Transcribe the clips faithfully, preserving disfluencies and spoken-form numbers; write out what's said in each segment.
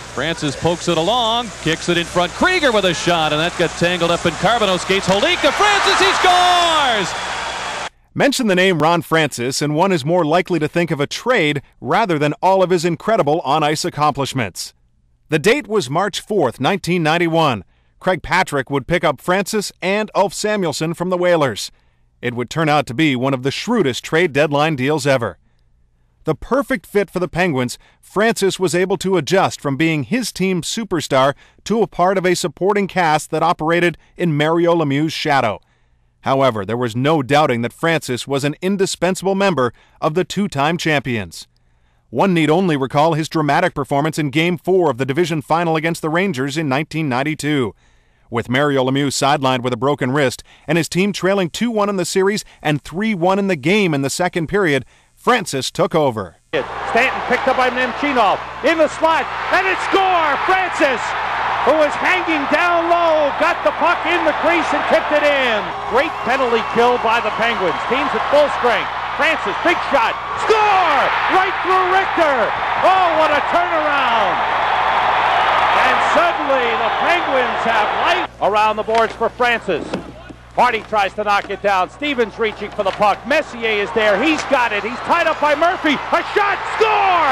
Francis pokes it along, kicks it in front. Krieger with a shot, and that got tangled up in Carbonneau skates. Holika, Francis, he scores! Mention the name Ron Francis, and one is more likely to think of a trade rather than all of his incredible on-ice accomplishments. The date was March fourth, nineteen ninety-one. Craig Patrick would pick up Francis and Ulf Samuelsson from the Whalers. It would turn out to be one of the shrewdest trade deadline deals ever. The perfect fit for the Penguins, Francis was able to adjust from being his team's superstar to a part of a supporting cast that operated in Mario Lemieux's shadow. However, there was no doubting that Francis was an indispensable member of the two-time champions. One need only recall his dramatic performance in Game four of the division final against the Rangers in nineteen ninety-two. With Mario Lemieux sidelined with a broken wrist and his team trailing two one in the series and three one in the game in the second period, Francis took over. Stanton picked up by Nemchinov in the slot, and it's score! Francis, who was hanging down low, got the puck in the crease and tipped it in. Great penalty kill by the Penguins. Teams at full strength. Francis, big shot, score! Right through Richter. Oh, what a turnaround! And suddenly the Penguins have life around the boards for Francis. Hardy tries to knock it down. Stevens reaching for the puck. Messier is there. He's got it. He's tied up by Murphy. A shot, score!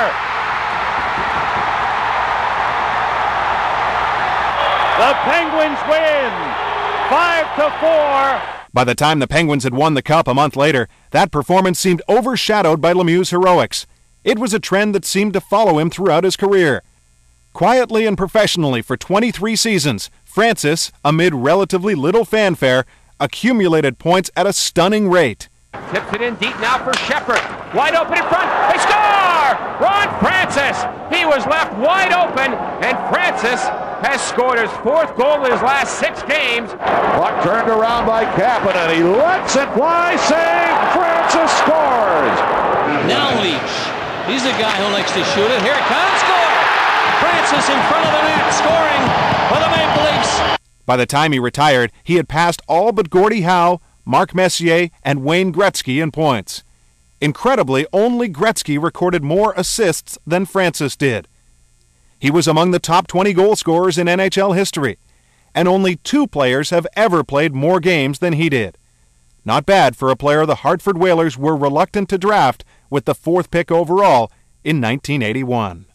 The Penguins win, five to four. By the time the Penguins had won the Cup a month later, that performance seemed overshadowed by Lemieux's heroics. It was a trend that seemed to follow him throughout his career. Quietly and professionally for twenty-three seasons, Francis, amid relatively little fanfare, accumulated points at a stunning rate. Tips it in deep now for Shepherd. Wide open in front. They score! Ron Francis. He was left wide open, and Francis has scored his fourth goal in his last six games. Puck turned around by Kapanen. He lets it fly. Save. Francis scores. Now Leach. He's the guy who likes to shoot it. Here it comes. Score! Francis in front of the net, scoring for the Maple Leafs. By the time he retired, he had passed all but Gordie Howe, Mark Messier, and Wayne Gretzky in points. Incredibly, only Gretzky recorded more assists than Francis did. He was among the top twenty goal scorers in N H L history, and only two players have ever played more games than he did. Not bad for a player the Hartford Whalers were reluctant to draft with the fourth pick overall in nineteen eighty-one.